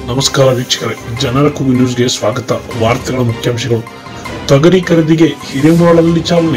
ನಮಸ್ಕಾರ ವೀಕ್ಷಕರೇ, ಜನರ ಕೂಗು ನ್ಯೂಸ್ಗೆ ಸ್ವಾಗತ. ವಾರ್ತೆಗಳ ಮುಖ್ಯಾಂಶಗಳು. ತೊಗರಿ ಖರೀದಿಗೆ ಹಿರೇಮೂರಲ್ಲಿ ಚಾಲನೆ.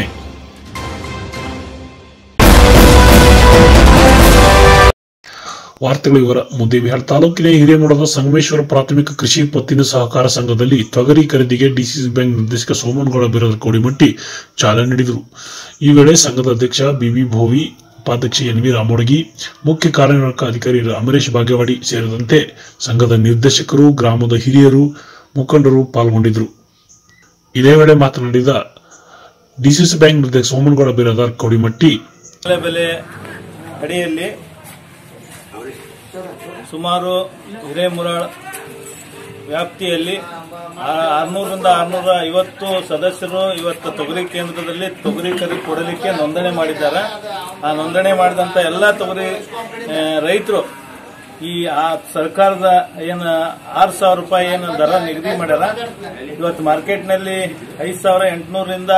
ವಾರ್ತೆಗಳ ವಿವರ. ಮುದ್ದೇಬಿಹಾಳ ತಾಲೂಕಿನ ಹಿರೇಮೂಳದ ಸಂಗಮೇಶ್ವರ ಪ್ರಾಥಮಿಕ ಕೃಷಿ ಪತ್ತಿನ ಸಹಕಾರ ಸಂಘದಲ್ಲಿ ತೊಗರಿ ಖರೀದಿಗೆ ಡಿಸಿಸಿ ಬ್ಯಾಂಕ್ ನಿರ್ದೇಶಕ ಸೋಮನಗೌಡ ಬಿರಾದರ್ ಕೋಡಿಮಟ್ಟಿ ಚಾಲನೆ ನೀಡಿದರು. ಈ ವೇಳೆ ಸಂಘದ ಅಧ್ಯಕ್ಷ ಬಿಬಿ ಭೋವಿ, ಉಪಾಧ್ಯಕ್ಷ ಎನ್ವಿ ರಾಮೋಡಗಿ, ಮುಖ್ಯ ಕಾರ್ಯನಿರ್ವಾಹಕ ಅಧಿಕಾರಿ ಅಮರೇಶ್ ಭಾಗ್ಯವಾಡಿ ಸೇರಿದಂತೆ ಸಂಘದ ನಿರ್ದೇಶಕರು, ಗ್ರಾಮದ ಹಿರಿಯರು, ಮುಖಂಡರು ಪಾಲ್ಗೊಂಡಿದ್ದರು. ಇದೇ ವೇಳೆ ಮಾತನಾಡಿದ ಡಿಸಿಸಿ ಬ್ಯಾಂಕ್ ನಿರ್ದೇಶಕ ಸೋಮನಗೌಡ ಬಿರಾದರ್ ಕೋಡಿಮಟ್ಟಿ, ಬೆಲೆ ಅಡಿಯಲ್ಲಿ ಸುಮಾರು ಹಿರೇಮೂರಾಳ ವ್ಯಾಪ್ತಿಯಲ್ಲಿ 600 ರಿಂದ 650 ಸದಸ್ಯರು ಇವತ್ತು ತೊಗರಿ ಕೇಂದ್ರದಲ್ಲಿ ತೊಗರಿ ಖರೀದಿ ಕೊಡಲಿಕ್ಕೆ ನೋಂದಣಿ ಮಾಡಿದ್ದಾರೆ. ಆ ನೋಂದಣಿ ಮಾಡಿದಂತ ಎಲ್ಲ ತೊಗರಿ ರೈತರು ಈ ಸರ್ಕಾರದ ಏನು 6,000 ರೂಪಾಯಿ ಏನು ದರ ನಿಗದಿ ಮಾಡ್ಯಾರ, ಇವತ್ತು ಮಾರ್ಕೆಟ್ನಲ್ಲಿ 5,800 ರಿಂದ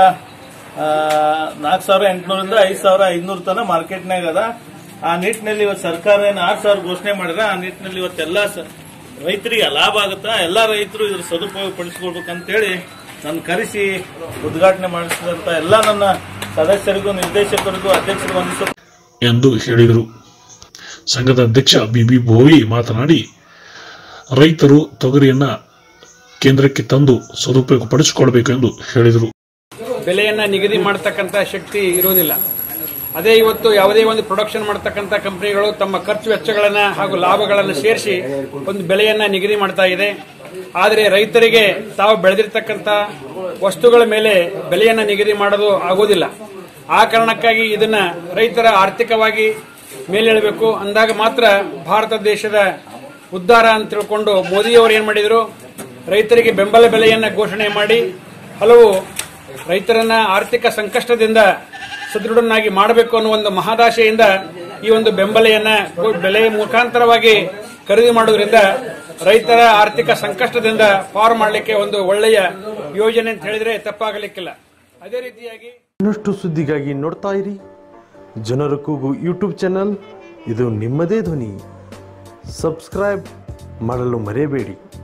4,800 ರಿಂದ 5,500 ತನಕ ಮಾರ್ಕೆಟ್ನಾಗ ಅದ. ಆ ನಿಟ್ಟಿನಲ್ಲಿ ಇವತ್ತು ಸರ್ಕಾರ ಏನು 6,000 ಘೋಷಣೆ ಮಾಡಿದ್ರೆ ಆ ನಿಟ್ಟಿನಲ್ಲಿ ಇವತ್ತೆಲ್ಲ ರೈತರಿಗೆ ಲಾಭ ಆಗುತ್ತಾ, ಎಲ್ಲಾ ರೈತರು ಇದ್ರ ಸದುಪಯೋಗ ಪಡಿಸಿಕೊಳ್ಬೇಕಂತೇಳಿ ನನ್ನ ಕರೆಸಿ ಉದ್ಘಾಟನೆ ಮಾಡಿಸಿದಂತ ಎಲ್ಲ ನನ್ನ ಸದಸ್ಯರಿಗೂ, ನಿರ್ದೇಶಕರಿಗೂ, ಅಧ್ಯಕ್ಷರಿಗೂ ಎಂದು ಹೇಳಿದರು. ಸಂಘದ ಅಧ್ಯಕ್ಷ ಬಿಬಿ ಭೋವಿ ಮಾತನಾಡಿ, ರೈತರು ತೊಗರಿಯನ್ನ ಕೇಂದ್ರಕ್ಕೆ ತಂದು ಸದುಪಯೋಗ ಪಡಿಸಿಕೊಳ್ಬೇಕು ಎಂದು ಹೇಳಿದರು. ಬೆಲೆಯನ್ನ ನಿಗದಿ ಮಾಡತಕ್ಕಂತ ಶಕ್ತಿ ಇರುವುದಿಲ್ಲ. ಅದೇ ಇವತ್ತು ಯಾವುದೇ ಒಂದು ಪ್ರೊಡಕ್ಷನ್ ಮಾಡತಕ್ಕಂತ ಕಂಪನಿಗಳು ತಮ್ಮ ಖರ್ಚು ವೆಚ್ಚಗಳನ್ನ ಹಾಗೂ ಲಾಭಗಳನ್ನು ಸೇರಿಸಿ ಒಂದು ಬೆಲೆಯನ್ನ ನಿಗದಿ ಮಾಡ್ತಾ ಇದೆ. ಆದರೆ ರೈತರಿಗೆ ತಾವು ಬೆಳೆದಿರ್ತಕ್ಕಂಥ ವಸ್ತುಗಳ ಮೇಲೆ ಬೆಲೆಯನ್ನ ನಿಗದಿ ಮಾಡೋದು ಆಗೋದಿಲ್ಲ. ಆ ಕಾರಣಕ್ಕಾಗಿ ಇದನ್ನ ರೈತರ ಆರ್ಥಿಕವಾಗಿ ಮೇಲೇಳಬೇಕು ಅಂದಾಗ ಮಾತ್ರ ಭಾರತ ದೇಶದ ಉದ್ಧಾರ ಅಂತ ತಿಳ್ಕೊಂಡು ಮೋದಿಯವರು ಏನ್ ಮಾಡಿದ್ರು, ರೈತರಿಗೆ ಬೆಂಬಲ ಬೆಲೆಯನ್ನ ಘೋಷಣೆ ಮಾಡಿ ಹಲವು ರೈತರನ್ನ ಆರ್ಥಿಕ ಸಂಕಷ್ಟದಿಂದ ಸದೃಢನಾಗಿ ಮಾಡಬೇಕು ಅನ್ನೋ ಒಂದು ಮಹದಾಶೆಯಿಂದ ಈ ಒಂದು ಬೆಲೆ ಮುಖಾಂತರವಾಗಿ ಖರೀದಿ ಮಾಡುವುದರಿಂದ ರೈತರ ಆರ್ಥಿಕ ಸಂಕಷ್ಟದಿಂದ ಪಾರು ಮಾಡಲಿಕ್ಕೆ ಒಂದು ಒಳ್ಳೆಯ ಯೋಜನೆ ಅಂತ ಹೇಳಿದ್ರೆ ತಪ್ಪಾಗಲಿಕ್ಕಿಲ್ಲ. ಅದೇ ರೀತಿಯಾಗಿ ಇನ್ನಷ್ಟು ಸುದ್ದಿಗಾಗಿ ನೋಡ್ತಾ ಇರಿ ಜನರ ಕೂಗು ಯೂಟ್ಯೂಬ್ ಚಾನಲ್. ಇದು ನಿಮ್ಮದೇ ಧ್ವನಿ. ಸಬ್ಸ್ಕ್ರೈಬ್ ಮಾಡಲು ಮರೆಯಬೇಡಿ.